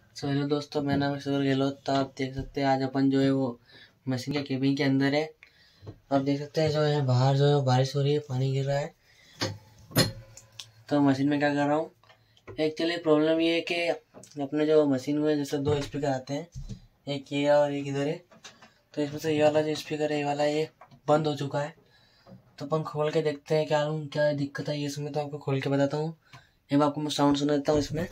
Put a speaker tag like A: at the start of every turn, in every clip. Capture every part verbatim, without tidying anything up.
A: So hello दोस्तों, मेरा नाम है सूर्य गहलोत। तो आप देख सकते हैं आज अपन जो है वो मशीन के केबिन के अंदर है। आप देख सकते हैं जो है बाहर जो है बारिश हो रही है, पानी गिर रहा है। तो मशीन में क्या कर रहा हूँ, एक्चुअली प्रॉब्लम ये है कि अपने जो मशीन में जैसे दो स्पीकर आते हैं, एक ये और एक इधर है। तो इसमें से ये वाला जो स्पीकर है ये वाला ये बंद हो चुका है। तो अपन खोल के देखते हैं क्या क्या दिक्कत है ये इसमें। तो आपको खोल के बताता हूँ। अब आपको मैं साउंड सुना देता हूँ इसमें।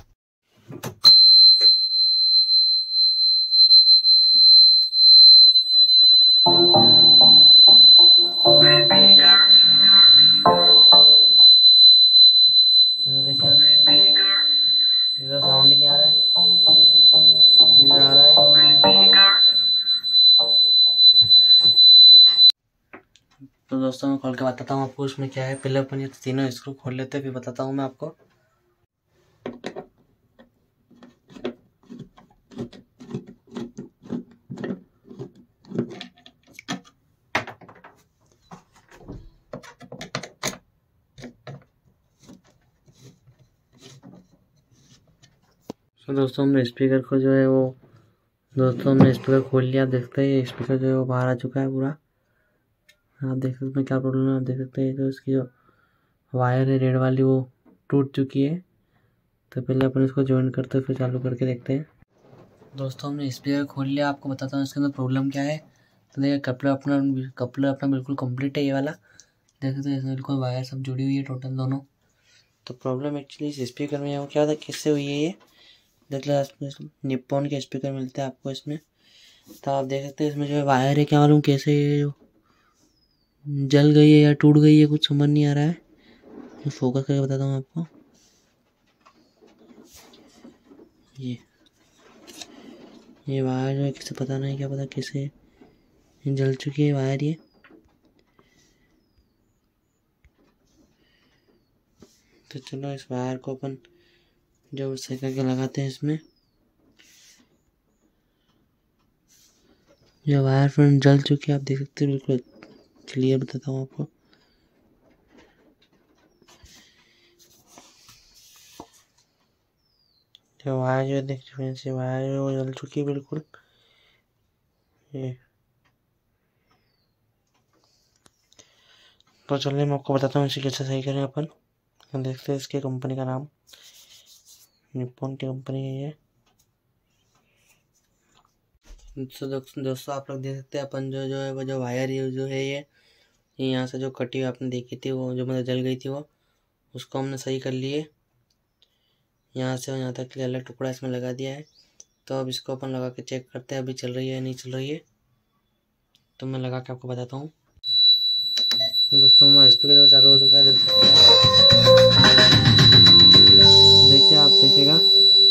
A: देखिए इधर साउंड ही नहीं आ रहा है, इधर आ रहा है। तो दोस्तों मैं खोल के बताता हूँ आपको उसमें क्या है। पहले अपन ये तीनों स्क्रू खोल लेते हैं, फिर बताता हूँ मैं आपको। तो दोस्तों हमने स्पीकर को जो है वो दोस्तों हमने स्पीकर खोल लिया। आप देखते हैं ये स्पीकर जो है वो बाहर आ चुका है पूरा। आप देख सकते हैं क्या प्रॉब्लम है। आप देख सकते हैं जो इसकी जो वायर है रेड वाली वो टूट चुकी है। तो पहले अपन इसको ज्वाइन करते हैं, फिर चालू करके देखते हैं। दोस्तों हमने स्पीकर खोल लिया, आपको बताता हूँ इसके अंदर प्रॉब्लम क्या है। तो देखिए कपड़ा अपना कपड़ा अपना बिल्कुल कंप्लीट है ये वाला। देख सकते हैं इसमें बिल्कुल वायर सब जुड़ी हुई है टोटल दोनों। तो प्रॉब्लम एक्चुअली इस स्पीकर में क्या था, किससे हुई है ये देख लो। निप्पॉन के स्पीकर मिलते हैं आपको इसमें। तो आप देख सकते हैं इसमें जो है वायर है, क्या मालूम कैसे जो जल गई है या टूट गई है, कुछ समझ नहीं आ रहा है। मैं फोकस करके बताता हूँ आपको। ये ये वायर जो है किसे पता नहीं, क्या पता कैसे जल चुकी है वायर ये। तो चलो इस वायर को अपन जो सही करके लगाते हैं इसमें। ये वायर फ्रेंड जल चुकी है, आप देख सकते हैं बिल्कुल क्लियर बताता हूँ आपको। जो वायर जो देख फ्रेंड्स, ये वायर जो जल चुकी है बिल्कुल। ये तो चलिए मैं आपको बताता हूँ इसे कैसे सही करें अपन। देखते हैं इसके कंपनी का नाम, निप्पॉन की कंपनी है ये। तो दोस्तों आप लोग देख सकते हैं अपन जो जो है वो जो वायर है जो है ये ये यहाँ से जो कटी हुई आपने देखी थी वो जो मतलब जल गई थी, वो उसको हमने सही कर लिए। यहाँ से यहाँ तक के अलग टुकड़ा इसमें लगा दिया है। तो अब इसको अपन लगा के चेक करते हैं अभी चल रही है या नहीं चल रही है। तो मैं लगा के आपको बताता हूँ। दोस्तों मैं स्पीकर चालू हो चुका है, देखिए आप देखिएगा।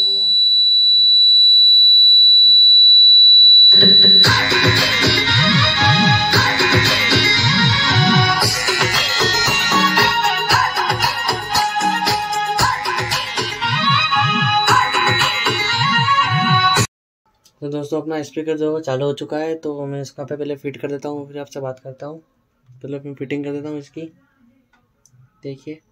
A: तो दोस्तों अपना स्पीकर जो है चालू हो चुका है। तो मैं इसका पे पहले फिट कर देता हूँ, फिर आपसे बात करता हूँ। पहले मैं फिटिंग कर देता हूँ इसकी। देखिए